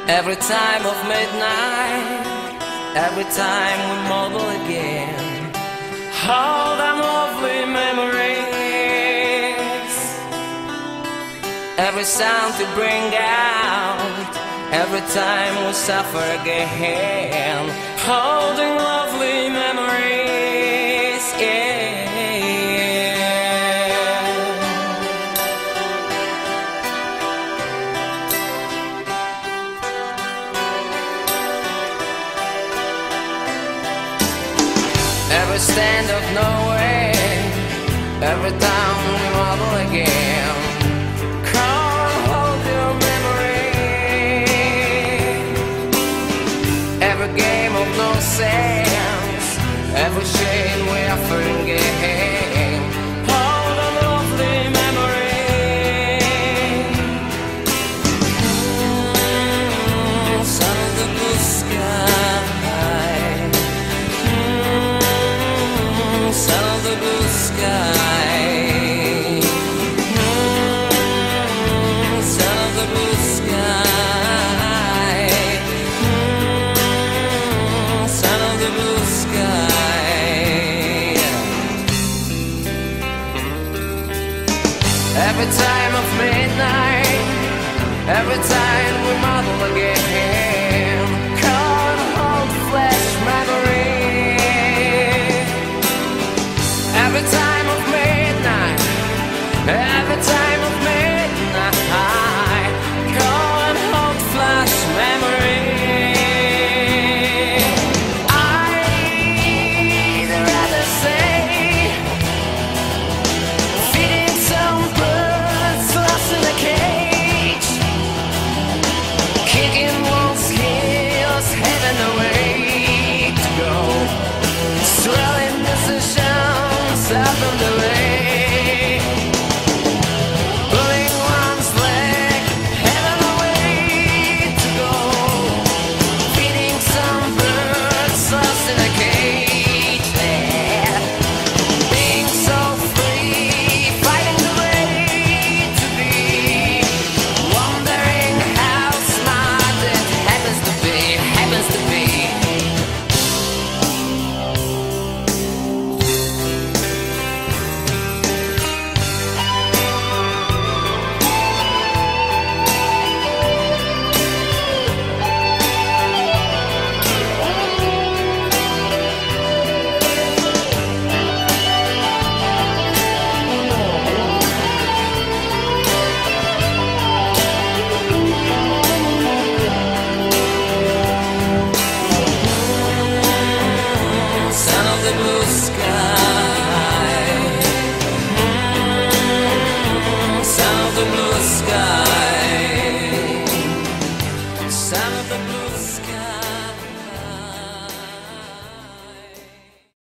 Every time of midnight, every time we mobile again, all them lovely memories. Every sound to bring out, every time we suffer again, holding lovely memories, yeah. Every stand of nowhere, every time we marvel again, can't hold your memory. Every game of no sense, every shame we are forgetting, all the lovely memories. Sun of the blue sky, sun of the blue sky, sun of the blue sky, sun of the blue sky. Every time of midnight, every time we marvel again, can't hold flesh memory. Every time of midnight, every time of midnight, can't hold flash memory. I'd rather say feeding some birds lost in a cage, kicking one's heels, having a way to go, swelling decisions up on the way.